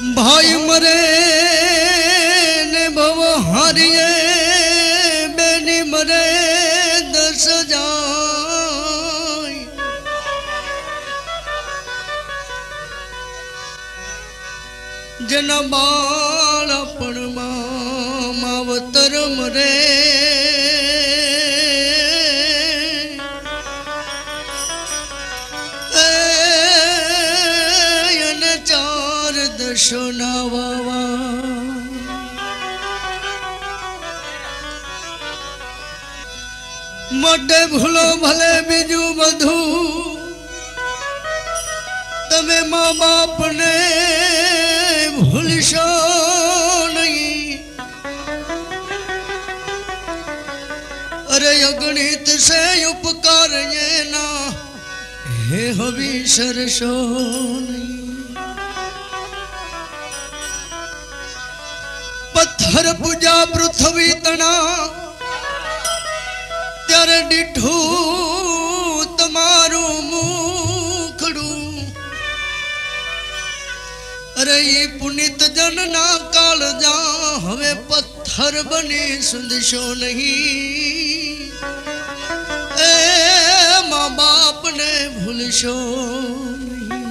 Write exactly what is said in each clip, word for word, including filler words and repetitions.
भाई मरे ने भव हारिए बेनी मरे दस जाय जना बाळपण मावतर मरे सोनावा मोटे भूलो भले बीजू बधू तमे माँ बाप ने भूलशो नहीं। अरे अगणित से उपकार ये ना हे हवी सरसो नहीं। पत्थर पूजा पृथ्वी तना त्यारे डिठू तमारू मुखड़ू। अरे ये पुनित जन ना काल जा हवे पत्थर बने सुंदशो नहीं। ए माँ बाप ने भूलशो नहीं।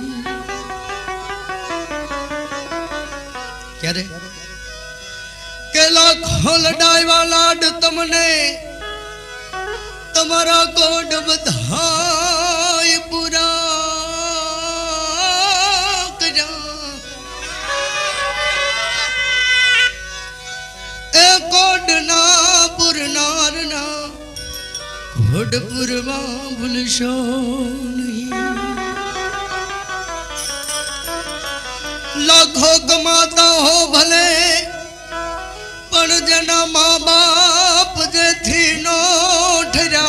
क्या रे केला खोल डायवा लाड तमने तमारा कोड बधाई पूरा करा। ए कोड ना पुरनार ना कोड पुरवा भूलशो नहीं। लाखों कमाता हो भले पण जना माँ बाप जे थी नो ठरा।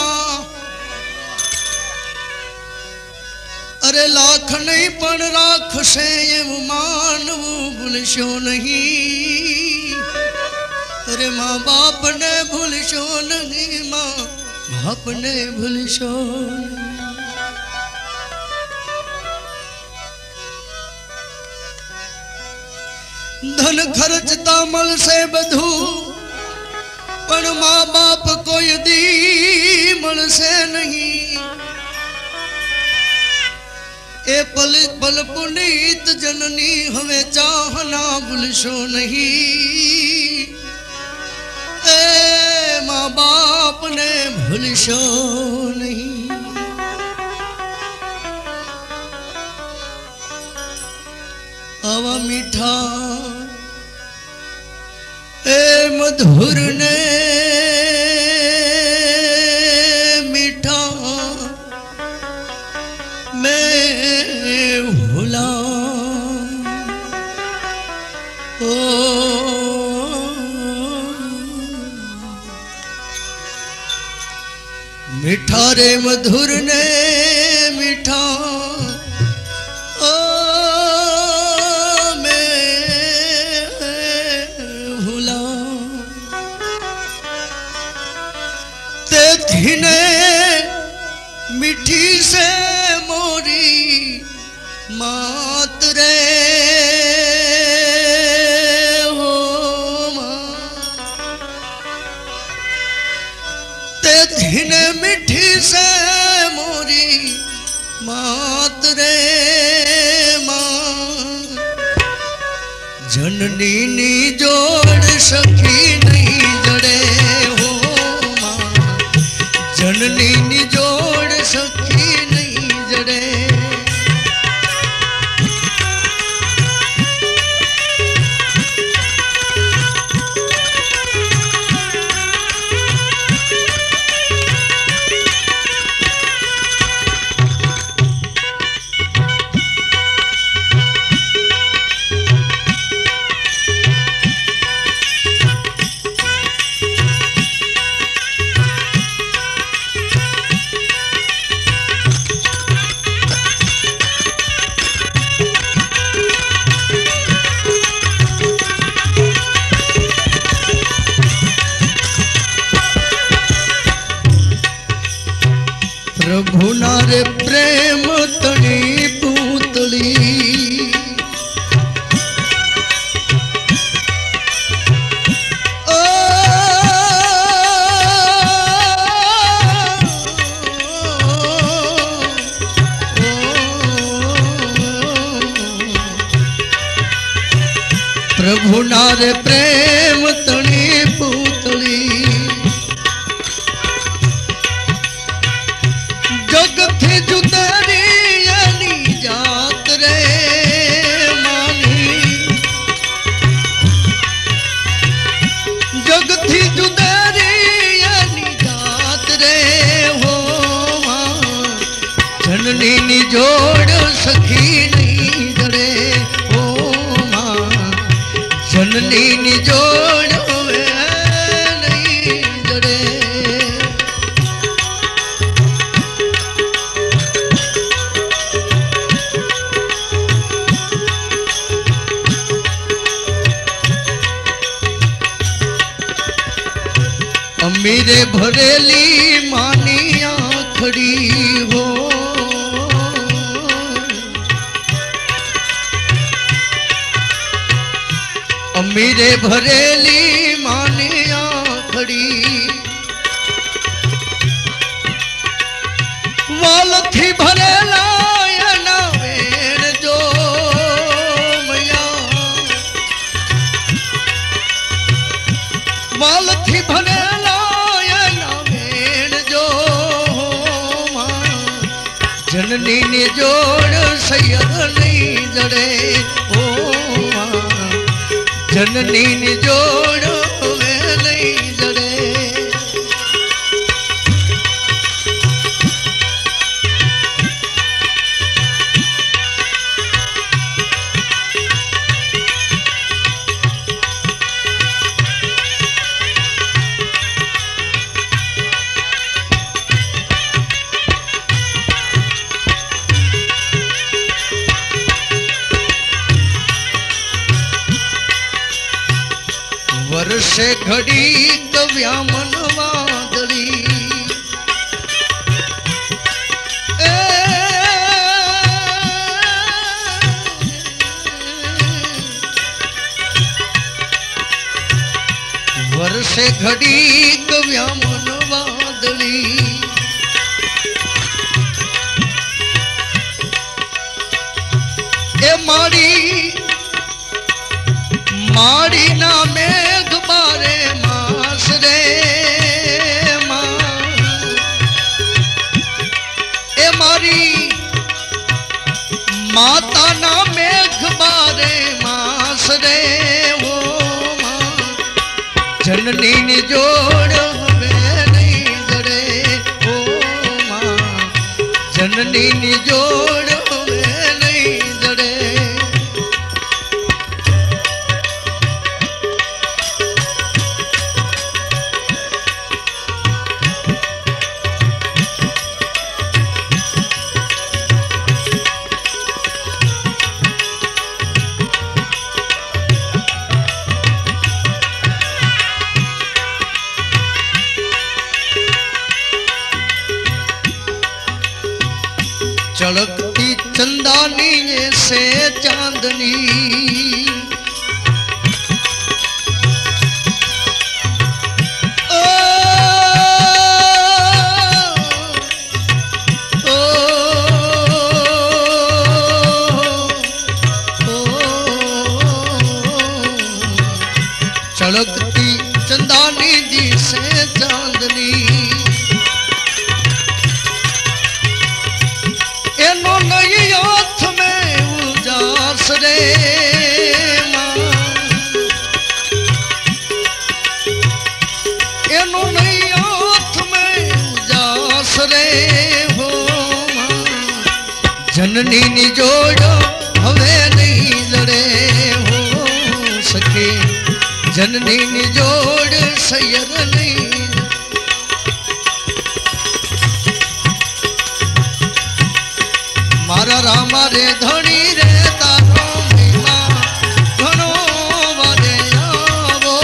अरे लाख नहीं पण राख से मानवू भूलशो नहीं। अरे माँ बाप ने भूलशो नहीं माँ बाप ने भूलशो नहीं। धन खर्चता मल से बधू पण माँ बाप कोई दी मल से नहीं। ए पल पल पुनीत जननी हमें चाहना भूलशो नहीं। ए माँ बाप ने भूलशो नहीं। आवा मीठा ए मधुर ने मीठा मैं भूला। ओ मीठा रे मधुर ने मीठा ने मिठी से मोरी मात रे हो माँ। ते ने मिठी से मोरी मात रे माँ। जननी नी जोड़ सकी नहीं जड़े हो माँ। जननी नी जोड़ सकी नहीं जड़े। प्रभु नारे प्रेम तणी पूतली जग थी जुदारी यानी जात रे मानी जग थी जुदारी यानी जात रे हो मां जननी नी जोड़ सखी नहीं जड़े हो मां जननी नी जोड़ नहीं जड़े अमीरे भरेली मानिया खड़ी हो अमीरे भरेली मानिया खड़ी वाल थी भरेला या ना वेर जो मैया वाल थी भरेला जननी ने जोड़ सैयद नहीं जड़े ओ जननी ने जोड़ वे नहीं जड़े वर्षे घड़ी कव्या मन वादली वर्षे घड़ी कव्या मन वादली ए मारी मारी ना मेघ बारे मास रे मां ए मारी माता ना मेघ बारे मास रे वो मां जननी ने जोड़ हमें नहीं जड़े ओ मां जननी ने जोड़ हमें नहीं जड़े चलकती चंदानी से चांदनी ओ, ओ, ओ, चलकती चंदानी जी से चांदनी हाथ में उजास रे मां एनो नहीं हाथ में उजास रे हो मां जननी नी जोड़ हवे नहीं लड़े हो सके जननी नी जोड़ सैयद नहीं मारा रामा रे धनी रे तारो महिमा घणो वारे आवो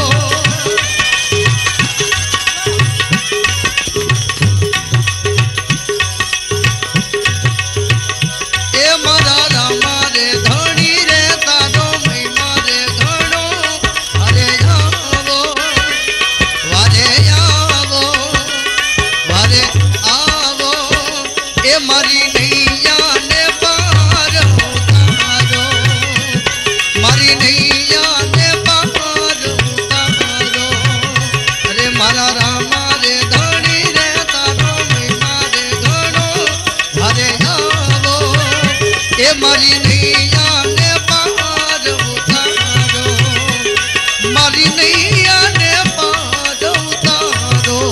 ए मारा रामा रे धनी रे तारो महिमा रे घणो वारे आवो वारे आवो वारे आवो ए मारी नैया ने पार ए मारी नैया ने पार उतारो, मारी नैया ने पार उतारो।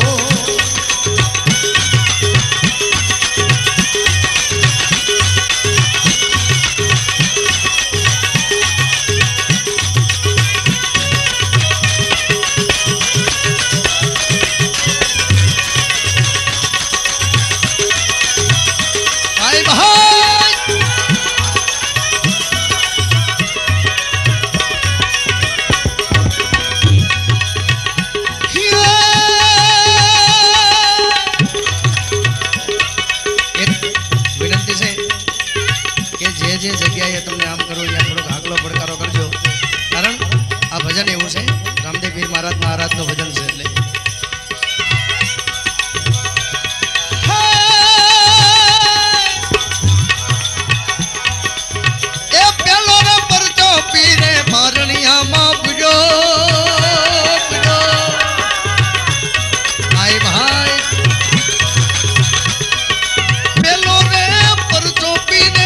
जे जग्याए तमने आम करो या थोड़ो आगलो પડકારો करजो, कारण आ भजन एवं छे रामदेव पीर महाराज महाराज नो भजन छे એટલે ए पेलो रे परचो पीरे मारनिया मां बुजो बुजो भाई भाई पेलो रे परचो पीरे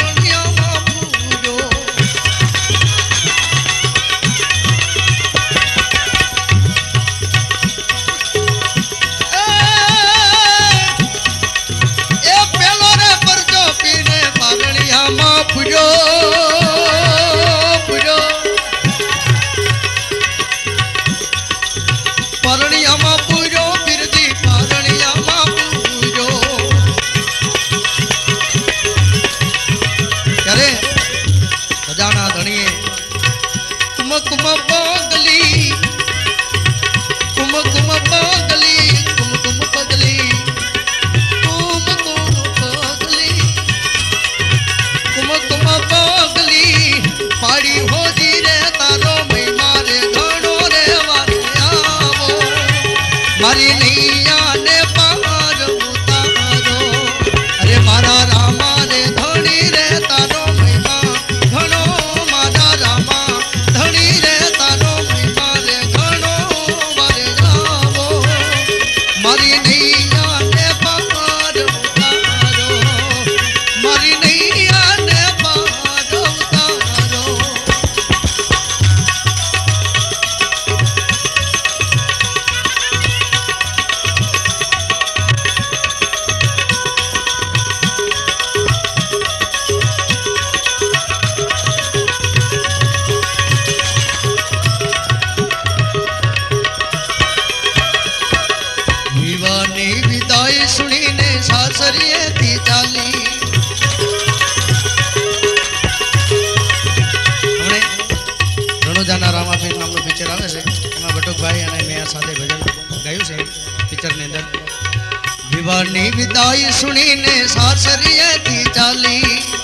रामापीर नामનું પિક્ચર આવે છે એમાં બટુકભાઈ અને મેં સાથે ભજન ગાયું છે પિક્ચરની અંદર વિવાહની વિદાય સુણીને સાસરીએથી ચાલી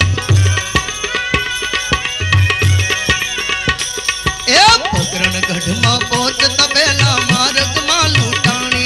એ પોકરણ ગઢમાં પહોંચતા પહેલા માર્ગમાં લૂંટાણી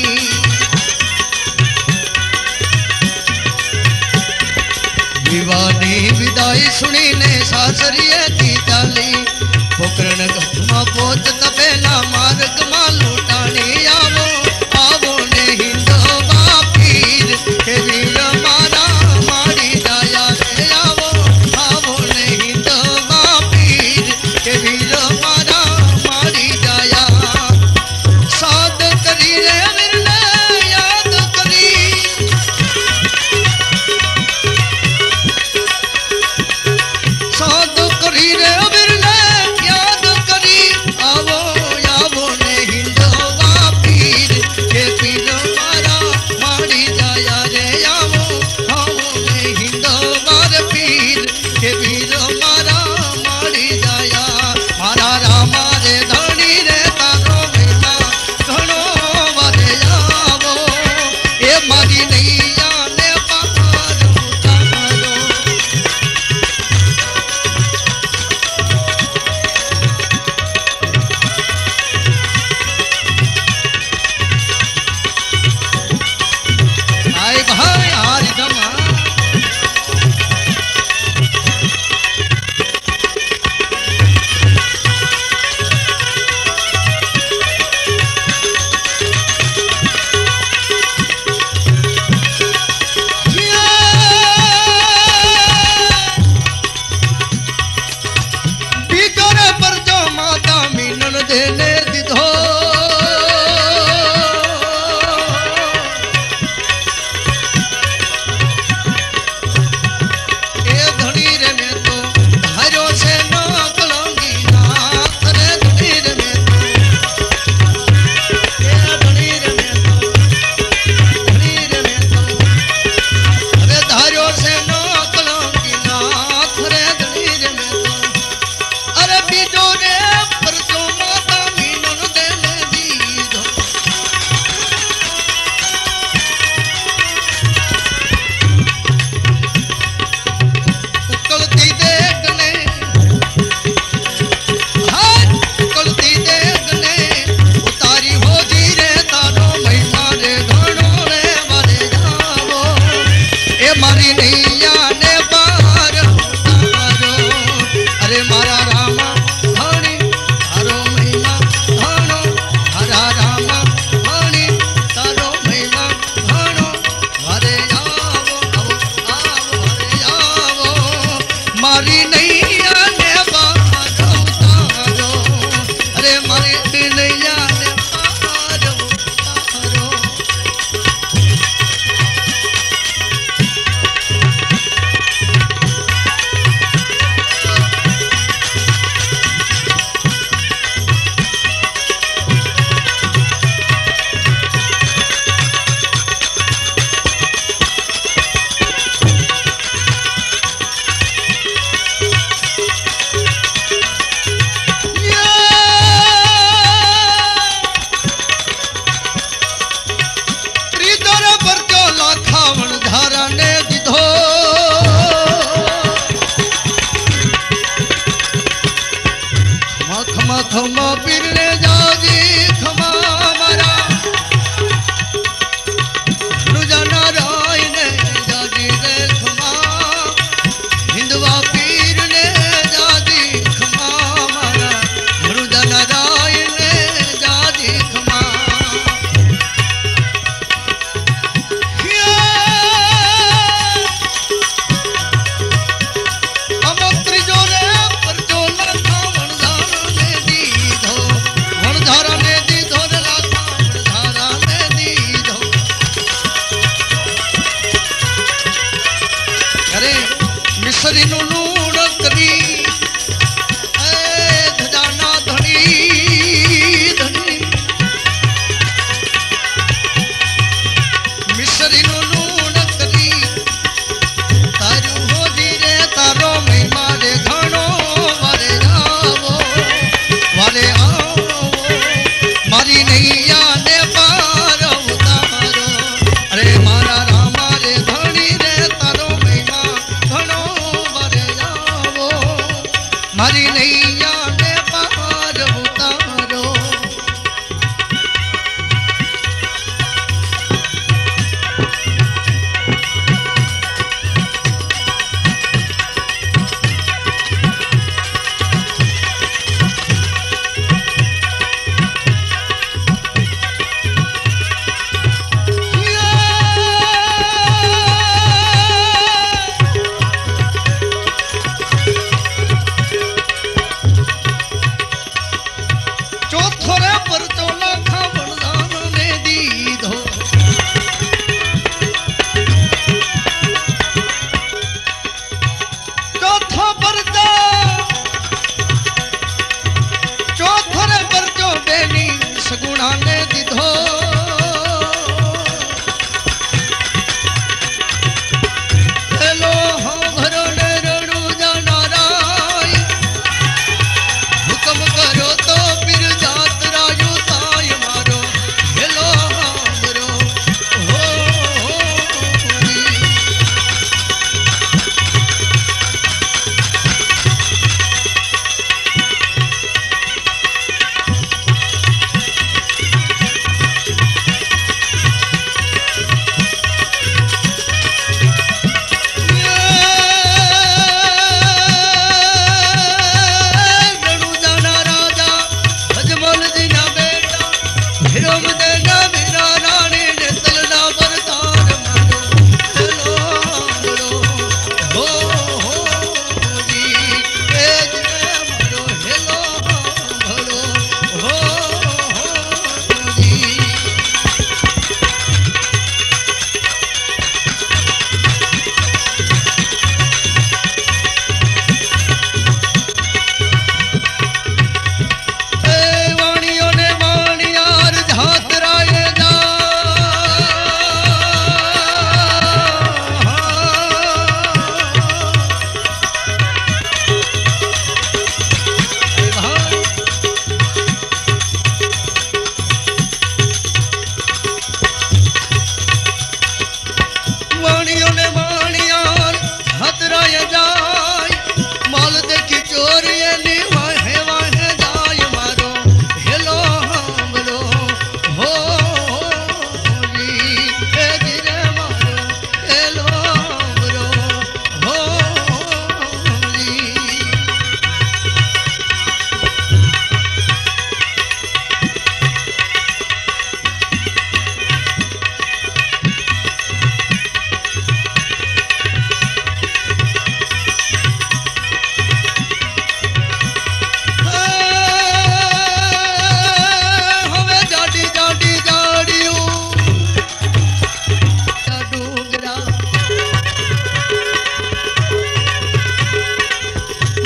વિવાહની વિદાય સુણીને સાસરીએથી ચાલી पोकरण गढ़मा पहुंचता पहला मार्ग में लूटाने आवो आवो ने हिंदवा पीर के वीर मारा मारी जाया रे आवो आवो ने हिंदवा पीर के वीर मारा मारी जाया साध करी रे मिलने याद करी साध करी रे आवो मारी नैया ने पार उतारो, अरे मारी नैया ने पार उतारो। खमा पीरने जाजी खमा मरा रुजा नारायण जाजी रे खमा हिंदवा पीरने जाजी खमा मरा रुजा नारायण जाजी खमा। मिसरी नु लूण करी ए धजाना धनी धनी मिसरी नु लूण करी तारू हो जी रे तारो महिमा रे घणो वारे जावो वारे आओ मारी नैया ने पार उतारो, अरे मारा रामा रे धनी रे तारो महिमा घणो मारी नैया ने पार उतारो।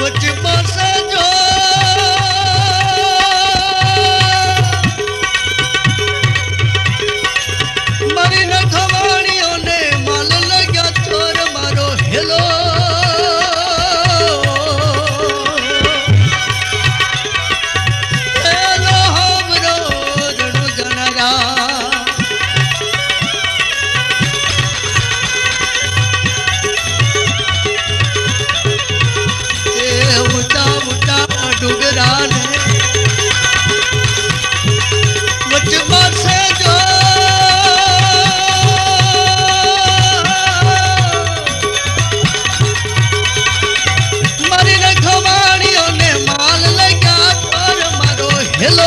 बचपन से जो मारी न खवाणियों ने माल लग्या चोर मारो हेलो हेलो हमरो रणु जनरा ऊंचा ऊंचा डुगरा ने बचपन से जो मारी न खवाणियों ने माल लगा पर मारो हेलो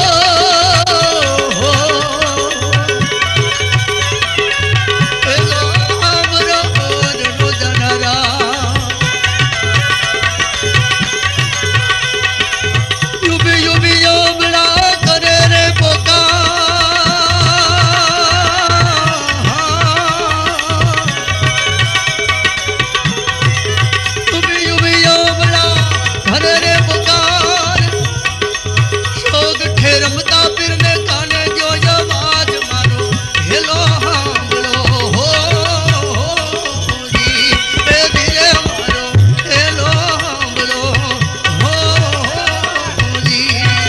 हेलो हमरो रणु जनरा युबी युबी योबड़ा करे रे पोका युबी युबी योबड़ा करे रे पुकार शोक ठेरमता फिरने काने जो आवाज मारो हेलो हाँ बोलो हो जी ए धीरे मारो हेलो हाँ बोलो हो जी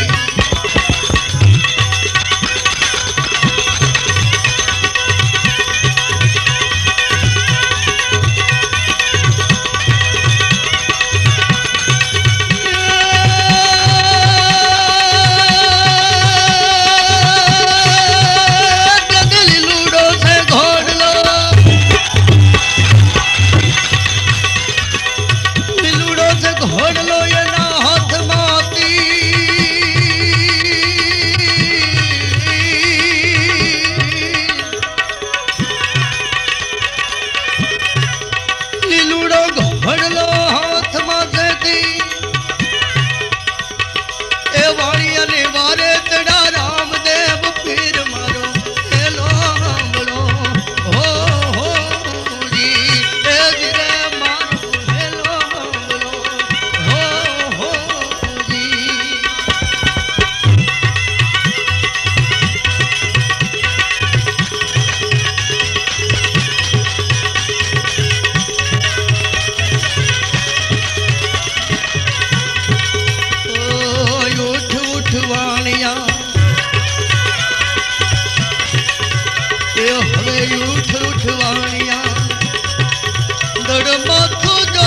गदली लूडो से घोड़ लो लूडो से घोड़ लो ये ना हाथ माती लूडो घोड़ लो हाथ माथे थी ए वाणी अने वारे तड़ा रामदेव पीर मारो हेलो हमलो हो हो जी ए धीरे मारो हेलो हमलो हो हो जी ओ उठ उठ वाणिया ए हवे उठ उठ वाणिया दड़ माथू जो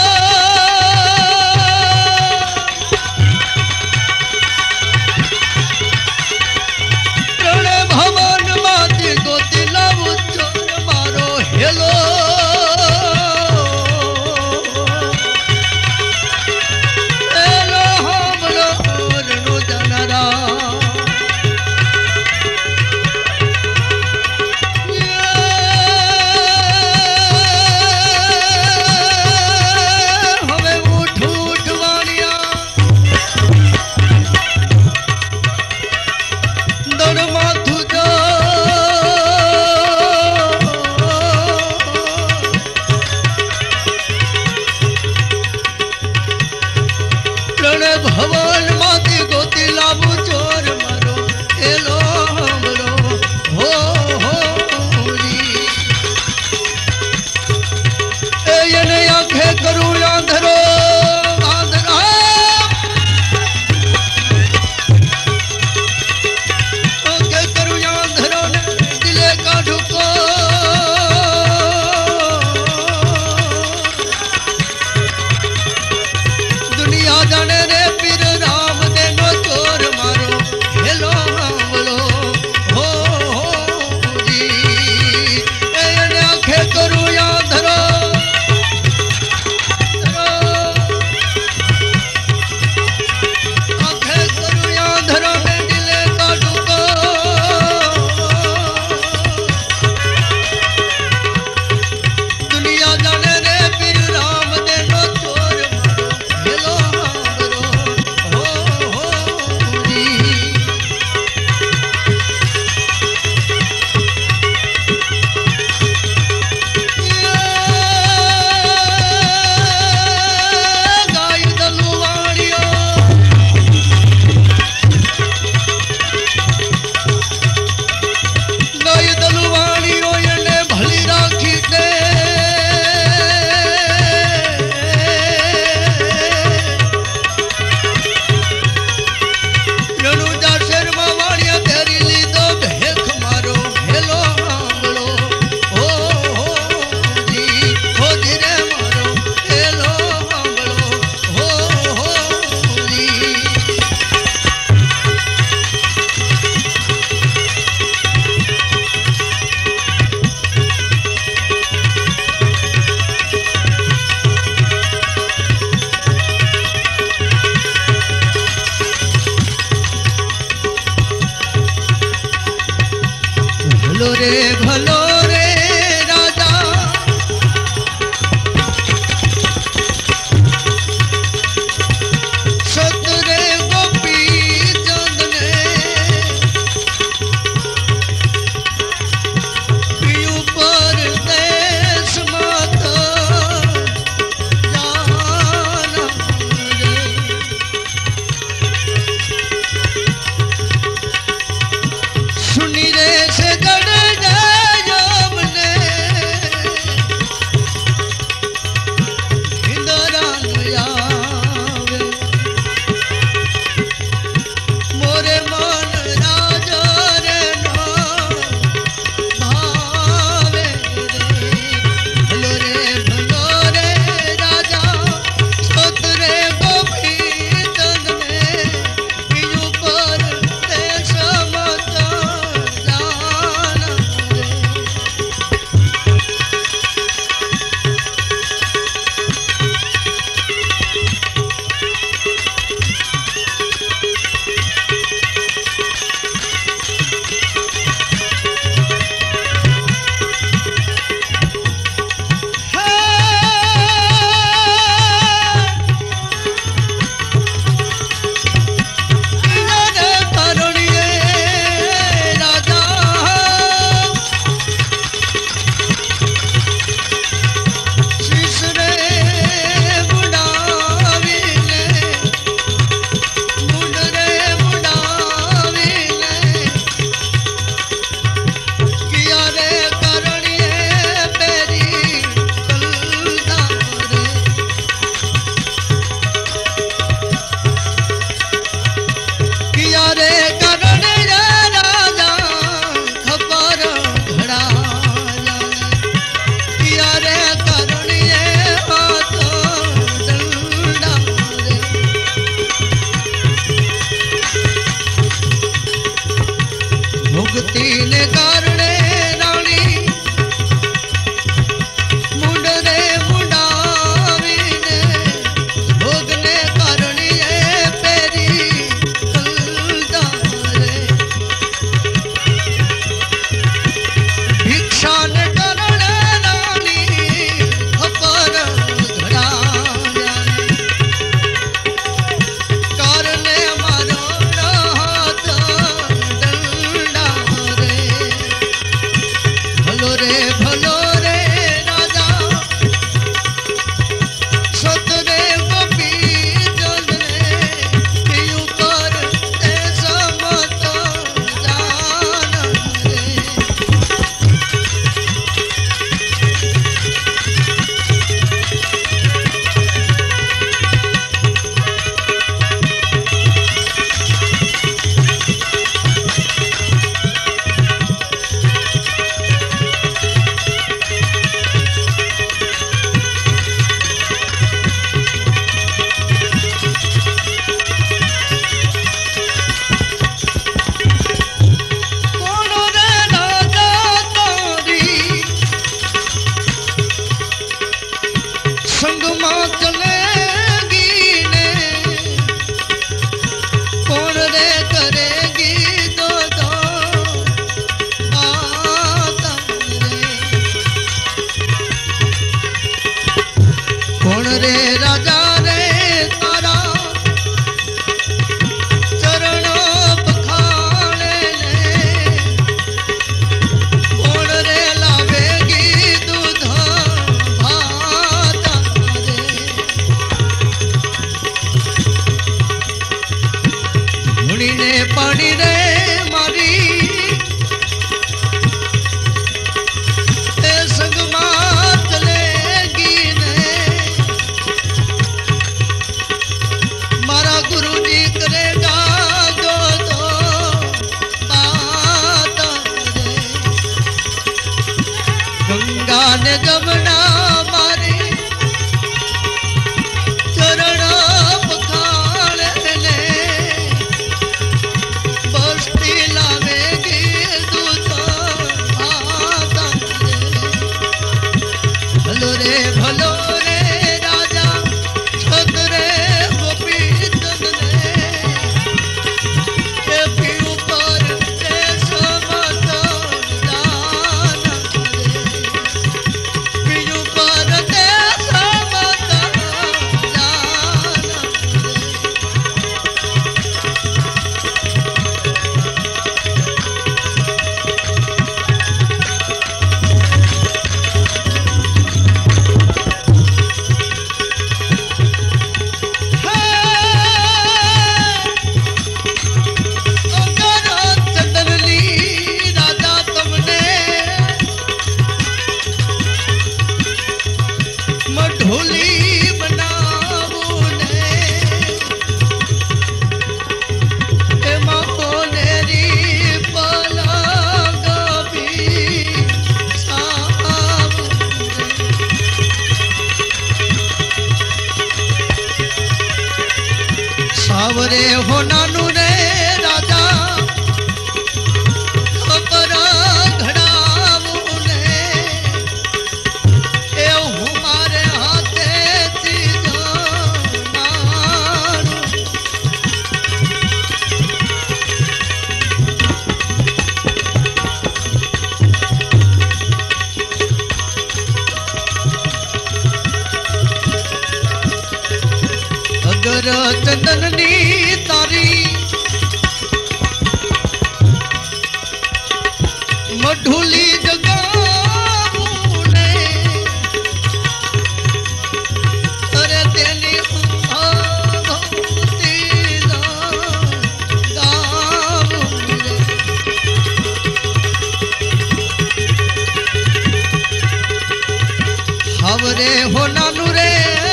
प्रण भवन माती गोती लावू चोर मारो हेलो हेलो हमरो रणु जनरा हवे उठ उठ वाणिया दड़ माथू जो प्रण भवन माती गोती लाभू चोर मारो हेलो हमरो हो हो जी ए यने आंखे करू आंधरो आंधरा आंखे करू आंधरो ने दिले का ढुको दुनिया जाने रे पीर हावरे हो नानू रे राजा खबर घड़ावू ने ए हमारे हाथे चीजो नानू अगर चंदननी तारी मढूली जगावूने अरे तेली भक्ति गावूने हावरे हो नानू रे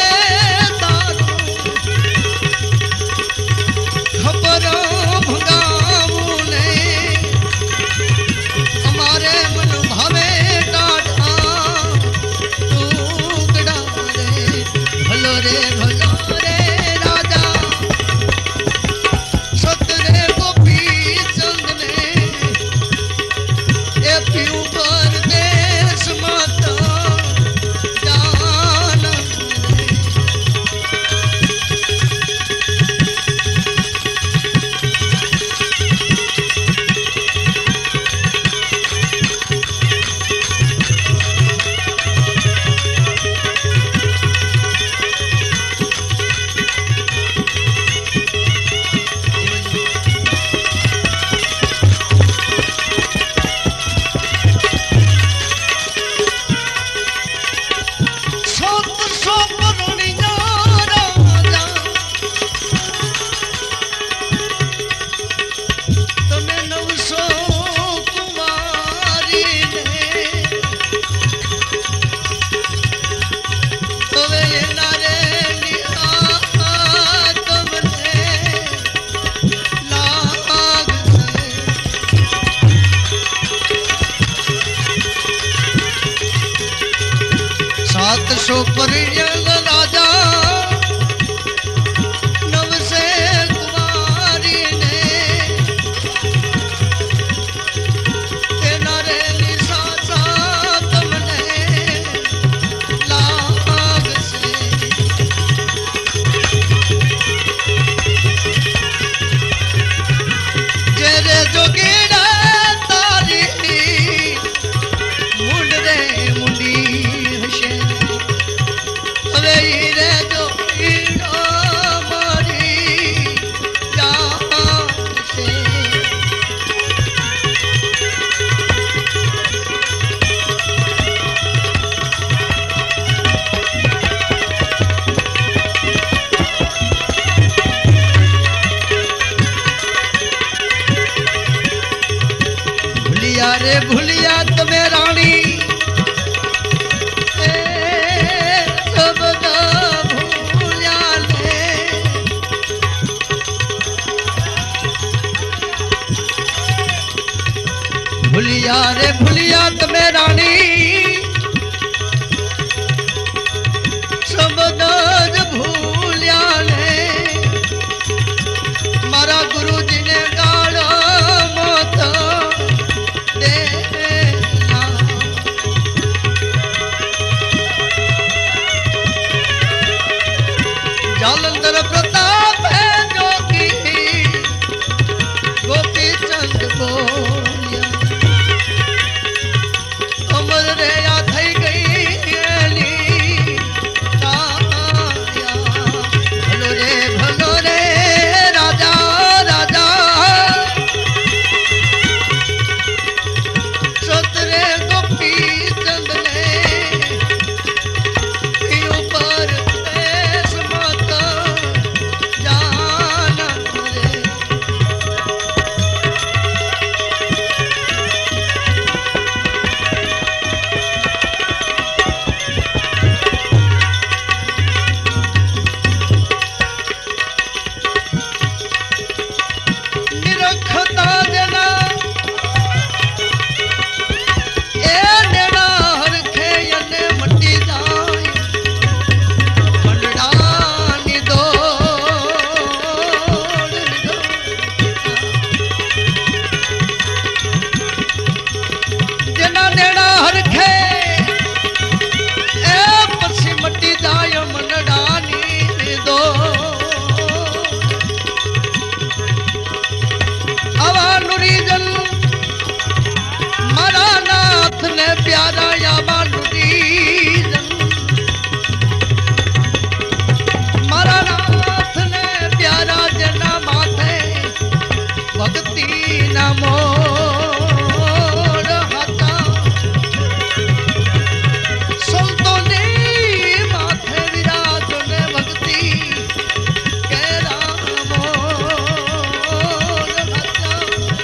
सात सौ परिजन राजा नव से कुमारी ने तेना रे निशा तमने लाग से जेरे जोगीड़ा तारी मुंड रे मुंडी हशे रे जो मारी जान से भूलिया रे भूलिया तुम्हें रानी भूलिया रे भूलिया तुम्हें रानी शब्द भूलिया ने मारा गुरु जी ने गाड़ा मत देना जालंधर प्रताप है जो की गोपी चंद बोलिया अमर रे या थई गई भलो रे भलो रे राजा राजा सतरे गोपी चंद ने ऊपर देश मत जान या बानुरी मारा नाथ ने प्यारा जना माथे भक्ति ना मोर हाथा संतों ने माथे विराज ने भक्ति केरा मोर हाथा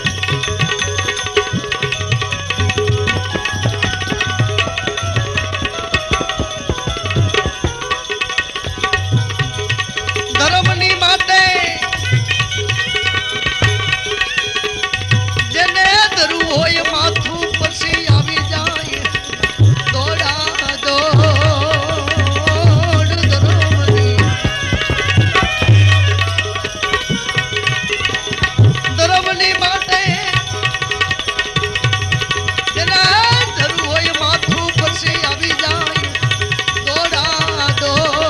धर्मनी माते जने धरू होय माथू पसी आवी जाए दौड़ा दौड़ धर्मनी धर्मनी माते जने धरू होय माथू पसी आवी जाए दौड़ा दौड़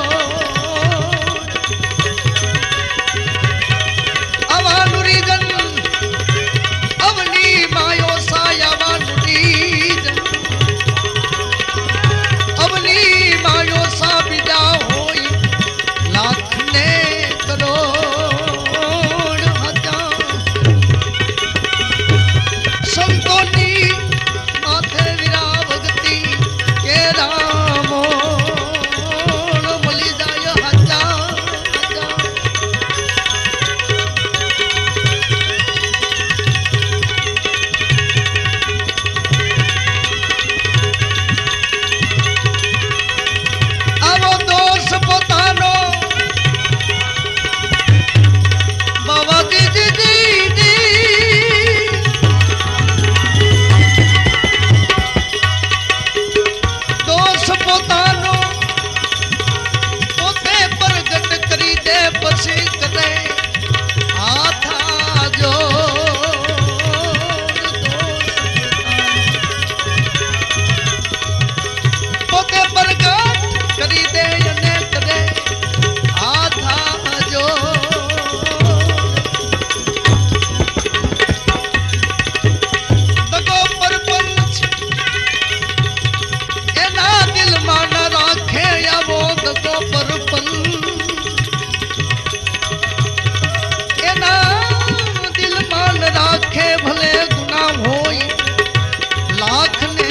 भले गुना होई लाख ने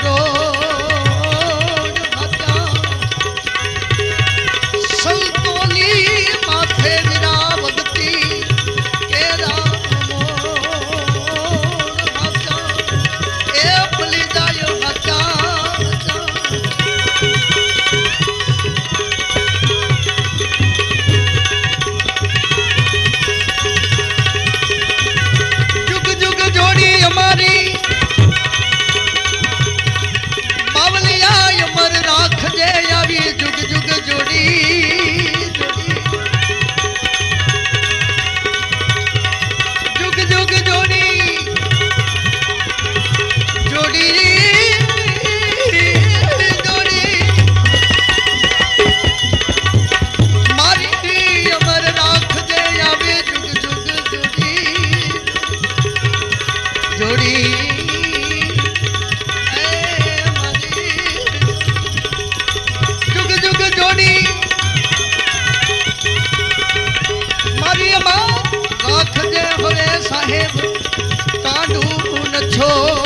करोड़ हाथा संतोनी माथे विरा भक्ति केरा मोर हाथा ए भली जायो हाथा हमारी बावलिया अमर राख जे आवी जुग जुग जोड़ी जुग जुग जोड़ी जोड़ी जोड़ी मारी अमर राख जे आवी जुग जुग जोड़ी जोड़ी जुग जुग जोड़ी मारी अम्मा राख जे होवे साहेब कांडू न छो